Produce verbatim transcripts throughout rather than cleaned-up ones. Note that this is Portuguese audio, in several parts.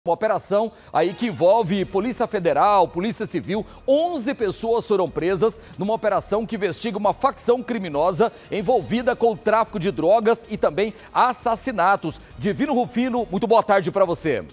Uma operação aí que envolve Polícia Federal, Polícia Civil, onze pessoas foram presas numa operação que investiga uma facção criminosa envolvida com o tráfico de drogas e também assassinatos. Divino Rufino, muito boa tarde para você.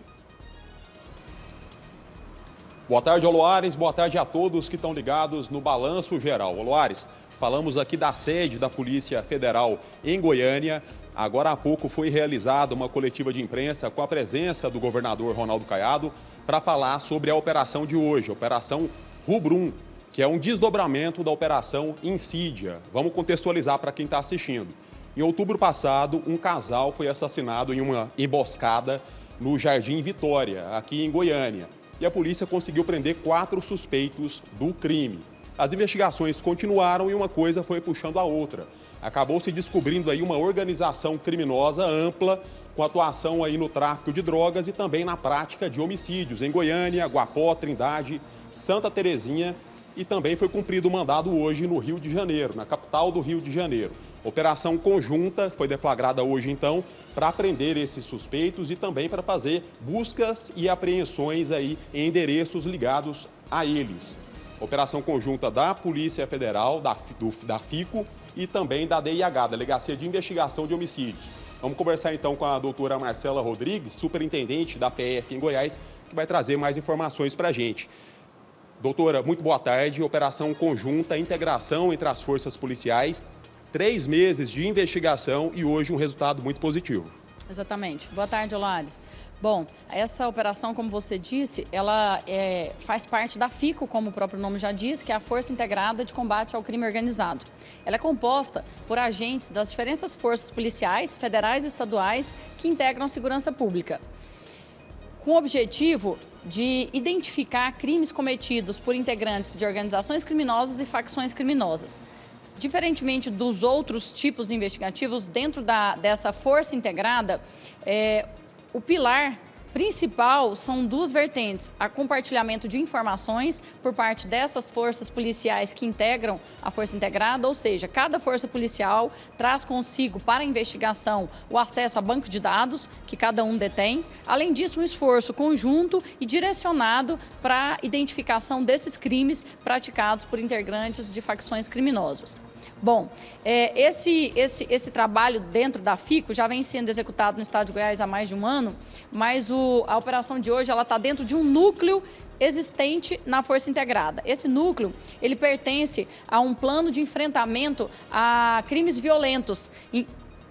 Boa tarde, Oloares, boa tarde a todos que estão ligados no Balanço Geral. Oloares, falamos aqui da sede da Polícia Federal em Goiânia. Agora há pouco foi realizada uma coletiva de imprensa com a presença do governador Ronaldo Caiado para falar sobre a operação de hoje, a Operação Rubrum, que é um desdobramento da Operação Insídia. Vamos contextualizar para quem está assistindo. Em outubro passado, um casal foi assassinado em uma emboscada no Jardim Vitória, aqui em Goiânia. E a polícia conseguiu prender quatro suspeitos do crime. As investigações continuaram e uma coisa foi puxando a outra. Acabou se descobrindo aí uma organização criminosa ampla com atuação aí no tráfico de drogas e também na prática de homicídios em Goiânia, Guapó, Trindade, Santa Terezinha e também foi cumprido o mandado hoje no Rio de Janeiro, na capital do Rio de Janeiro. Operação conjunta foi deflagrada hoje então para prender esses suspeitos e também para fazer buscas e apreensões aí em endereços ligados a eles. Operação conjunta da Polícia Federal, da, do, da FICO e também da D I H, Delegacia de Investigação de Homicídios. Vamos conversar então com a doutora Marcela Rodrigues, superintendente da P F em Goiás, que vai trazer mais informações para a gente. Doutora, muito boa tarde. Operação conjunta, integração entre as forças policiais, três meses de investigação e hoje um resultado muito positivo. Exatamente. Boa tarde, Oloares. Bom, essa operação, como você disse, ela é, faz parte da FICO, como o próprio nome já diz, que é a Força Integrada de Combate ao Crime Organizado. Ela é composta por agentes das diferentes forças policiais, federais e estaduais, que integram a segurança pública, com o objetivo de identificar crimes cometidos por integrantes de organizações criminosas e facções criminosas. Diferentemente dos outros tipos investigativos, dentro da, dessa força integrada, é, o pilar principal são duas vertentes: a compartilhamento de informações por parte dessas forças policiais que integram a força integrada, ou seja, cada força policial traz consigo para a investigação o acesso a banco de dados que cada um detém. Além disso, um esforço conjunto e direcionado para a identificação desses crimes praticados por integrantes de facções criminosas. Bom, é, esse, esse, esse trabalho dentro da FICO já vem sendo executado no estado de Goiás há mais de um ano, mas o, a operação de hoje ela está dentro de um núcleo existente na Força Integrada. Esse núcleo, ele pertence a um plano de enfrentamento a crimes violentos em,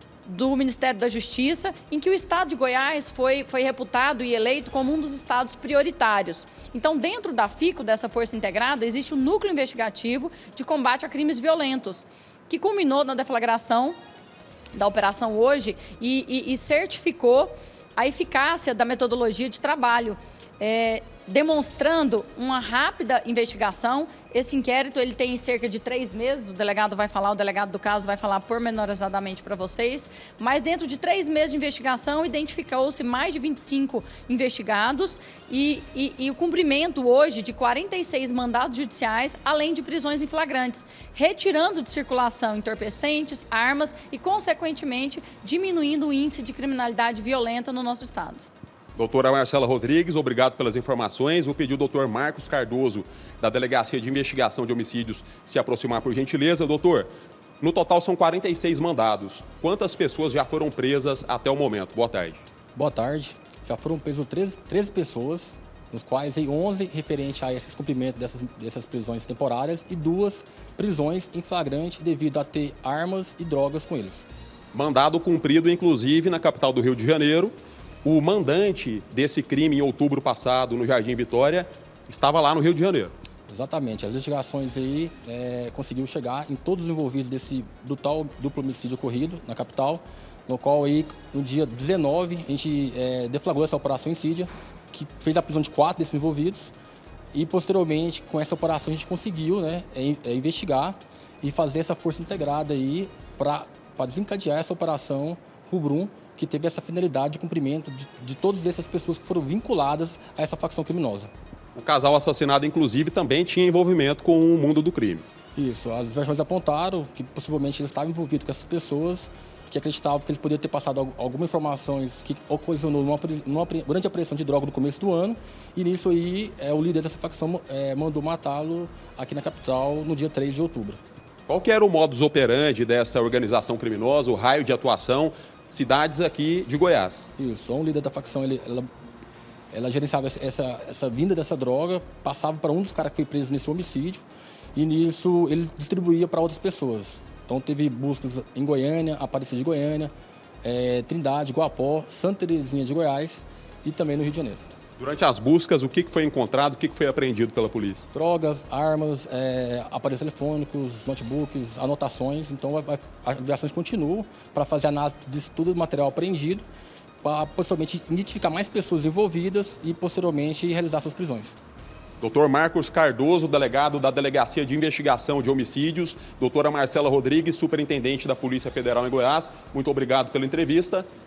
do Ministério da Justiça, em que o estado de Goiás foi, foi reputado e eleito como um dos estados prioritários. Então, dentro da FICO, dessa Força Integrada, existe um núcleo investigativo de combate a crimes violentos, que culminou na deflagração da operação hoje e, e, e certificou a eficácia da metodologia de trabalho, é, demonstrando uma rápida investigação. Esse inquérito ele tem cerca de três meses, o delegado vai falar, o delegado do caso vai falar pormenorizadamente para vocês, mas dentro de três meses de investigação identificou-se mais de vinte e cinco investigados e, e, e o cumprimento hoje de quarenta e seis mandados judiciais, além de prisões em flagrantes, retirando de circulação entorpecentes, armas e, consequentemente, diminuindo o índice de criminalidade violenta no nosso estado. Doutora Marcela Rodrigues, obrigado pelas informações. Vou pedir o doutor Marcos Cardoso, da Delegacia de Investigação de Homicídios, se aproximar por gentileza. Doutor, no total são quarenta e seis mandados. Quantas pessoas já foram presas até o momento? Boa tarde. Boa tarde. Já foram presas treze, treze pessoas, nos quais onze referente a esse cumprimento dessas, dessas prisões temporárias e duas prisões em flagrante devido a ter armas e drogas com eles. Mandado cumprido, inclusive, na capital do Rio de Janeiro. O mandante desse crime em outubro passado no Jardim Vitória estava lá no Rio de Janeiro. Exatamente. As investigações aí é, conseguiu chegar em todos os envolvidos desse brutal duplo homicídio ocorrido na capital, no qual aí no dia dezenove a gente é, deflagrou essa operação Insídia, que fez a prisão de quatro desses envolvidos e posteriormente com essa operação a gente conseguiu, né, é, é, investigar e fazer essa força integrada aí para desencadear essa operação Rubrum, que teve essa finalidade de cumprimento de, de todas essas pessoas que foram vinculadas a essa facção criminosa. O casal assassinado, inclusive, também tinha envolvimento com o mundo do crime. Isso, as versões apontaram que possivelmente ele estava envolvido com essas pessoas que acreditava que ele poderia ter passado algumas informações que ocasionou numa, numa, durante a apreensão de droga no começo do ano. E nisso aí, é, o líder dessa facção é, mandou matá-lo aqui na capital no dia três de outubro. Qual que era o modus operandi dessa organização criminosa, o raio de atuação, cidades aqui de Goiás? Isso, um líder da facção, ele, ela, ela gerenciava essa, essa vinda dessa droga, passava para um dos caras que foi preso nesse homicídio, e nisso ele distribuía para outras pessoas. Então teve buscas em Goiânia, Aparecida de Goiânia, é, Trindade, Guapó, Santa Terezinha de Goiás e também no Rio de Janeiro. Durante as buscas, o que foi encontrado, o que foi apreendido pela polícia? Drogas, armas, é, aparelhos telefônicos, notebooks, anotações. Então, as investigações continuam para fazer análise de todo o material apreendido, para posteriormente identificar mais pessoas envolvidas e, posteriormente, realizar suas prisões. doutor Marcos Cardoso, delegado da Delegacia de Investigação de Homicídios, doutora Marcela Rodrigues, superintendente da Polícia Federal em Goiás, muito obrigado pela entrevista.